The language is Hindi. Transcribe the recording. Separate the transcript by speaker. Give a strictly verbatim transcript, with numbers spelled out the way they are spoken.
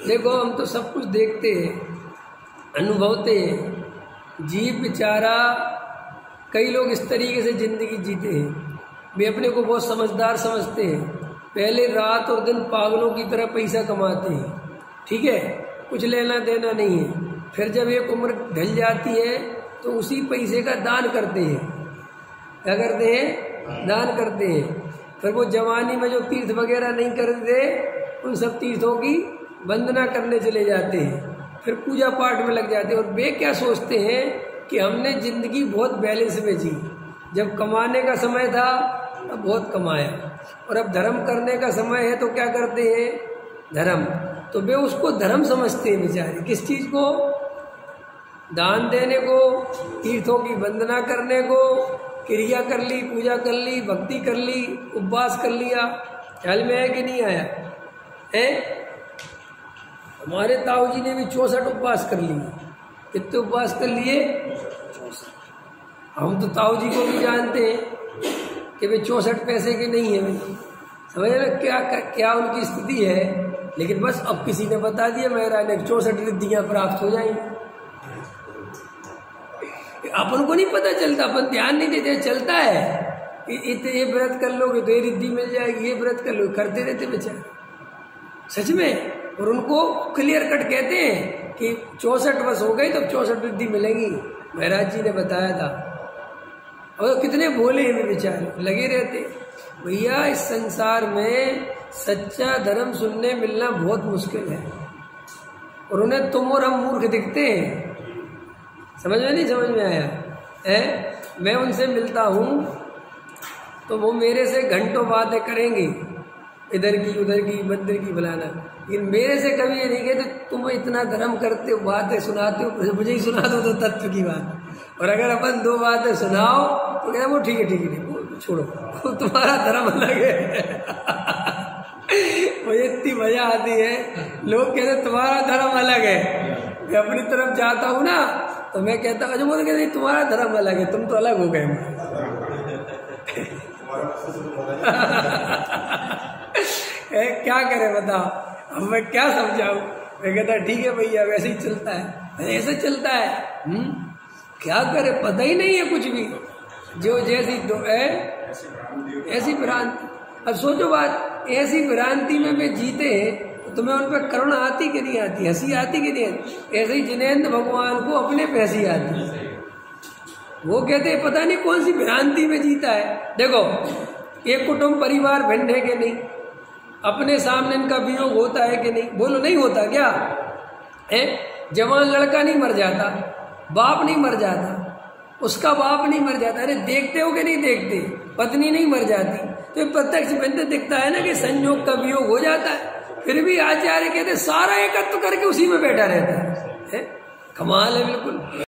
Speaker 1: देखो हम तो सब कुछ देखते हैं, अनुभवते हैं। जीव बेचारा, कई लोग इस तरीके से जिंदगी जीते हैं, वे अपने को बहुत समझदार समझते हैं। पहले रात और दिन पागलों की तरह पैसा कमाते हैं, ठीक है, कुछ लेना देना नहीं है। फिर जब एक उम्र ढल जाती है तो उसी पैसे का दान करते हैं। क्या करते हैं? दान करते हैं। फिर वो जवानी में जो तीर्थ वगैरह नहीं करते, उन सब तीर्थों की वंदना करने चले जाते हैं, फिर पूजा पाठ में लग जाते हैं। और वे क्या सोचते हैं कि हमने जिंदगी बहुत बैलेंस में जी। जब कमाने का समय था तब बहुत कमाया, और अब धर्म करने का समय है तो क्या करते हैं? धर्म। तो वे उसको धर्म समझते हैं बेचारे। किस चीज को? दान देने को, तीर्थों की वंदना करने को, क्रिया कर ली, पूजा कर ली, भक्ति कर ली, उपवास कर लिया। ख्याल में आया कि नहीं आया है? हमारे ताऊ जी ने भी चौसठ उपवास कर लिए। कितने उपवास कर लिए? हम तो ताऊ जी को भी जानते हैं कि वे चौसठ पैसे के नहीं है। भाई समझ में क्या क्या उनकी स्थिति है। लेकिन बस अब किसी ने बता दिया मेरा ने चौसठ रिद्धियां प्राप्त हो जाएंगी। अपन को नहीं पता चलता, अपन ध्यान नहीं देते। चलता है इतने, ये व्रत कर लोगे तो ये रिद्धि मिल जाएगी, ये व्रत कर लोगे, करते रहते बेचारे सच में। और उनको क्लियर कट कहते हैं कि चौसठ वर्ष हो गई तब चौसठ रिद्धि मिलेंगी। महाराज जी ने बताया था। और कितने भोले हैं बेचारे, लगे रहते। भैया इस संसार में सच्चा धर्म सुनने मिलना बहुत मुश्किल है, और उन्हें तुम और हम मूर्ख दिखते हैं। समझ में नहीं समझ में आया है? मैं उनसे मिलता हूँ तो वो मेरे से घंटों बातें करेंगे, इधर की उधर की, मंदिर की, फलाना। लेकिन मेरे से कभी ये नहीं कहते तुम इतना धर्म करते हो, बातें सुनाते हो, मुझे ही सुना दो तो तत्व की बात। और अगर अपन दो बातें सुनाओ तो कहते वो ठीक है ठीक है वो छोड़ो, वो तुम्हारा धर्म अलग है। मुझे इतनी मजा आती है, लोग कहते तुम्हारा धर्म अलग है। मैं अपनी तरफ जाता हूँ ना तो मैं कहता हूँ, बोल कहते तुम्हारा धर्म अलग है, तुम तो अलग हो गए। क्या करें बताओ, अब मैं क्या समझाऊं। मैं कहता ठीक है भैया वैसे ही चलता है, ऐसे चलता है। हुँ? क्या करे, पता ही नहीं है कुछ भी। जो जैसी दो है ऐसी भ्रांति। अब सोचो बात, ऐसी भ्रांति में वे जीते हैं तो तुम्हें उन पर करुणा आती कि नहीं आती, हंसी आती कि नहीं आती? ऐसे ही जिनेंद्र भगवान को अपने पे हंसी आती है। वो कहते हैं पता नहीं कौन सी भ्रांति में जीता है। देखो एक कुटुंब परिवार भिन्न है कि नहीं, अपने सामने इनका वियोग होता है कि नहीं? बोलो नहीं होता क्या है? जवान लड़का नहीं मर जाता, बाप नहीं मर जाता, उसका बाप नहीं मर जाता। अरे देखते हो कि नहीं देखते? पत्नी नहीं मर जाती। तो प्रत्यक्ष बिंदु दिखता है ना कि संयोग का वियोग हो जाता है। फिर भी आचार्य कहते सारा एकत्व करके उसी में बैठा रहता है, है? कमाल है बिल्कुल।